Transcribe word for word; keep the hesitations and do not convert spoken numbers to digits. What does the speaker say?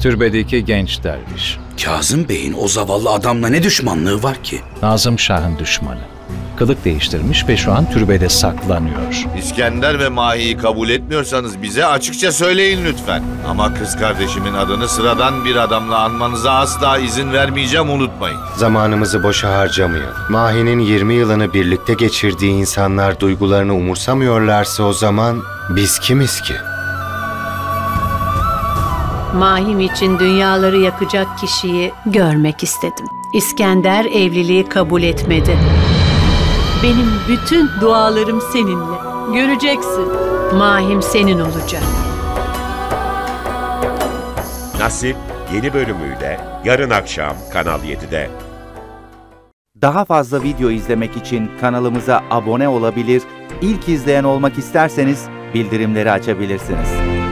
Türbedeki genç derviş. Kazım Bey'in o zavallı adamla ne düşmanlığı var ki? Nazım Şah'ın düşmanı. Kılık değiştirmiş ve şu an türbede saklanıyor. İskender ve Mahi'yi kabul etmiyorsanız bize açıkça söyleyin lütfen. Ama kız kardeşimin adını sıradan bir adamla anmanıza asla izin vermeyeceğim, unutmayın. Zamanımızı boşa harcamayalım. Mahi'nin yirmi yılını birlikte geçirdiği insanlar duygularını umursamıyorlarsa o zaman biz kimiz ki? Mahim için dünyaları yakacak kişiyi görmek istedim. İskender evliliği kabul etmedi. Benim bütün dualarım seninle. Göreceksin. Mahim senin olacak. Nasip yeni bölümüyle yarın akşam Kanal yedide. Daha fazla video izlemek için kanalımıza abone olabilir, ilk izleyen olmak isterseniz bildirimleri açabilirsiniz.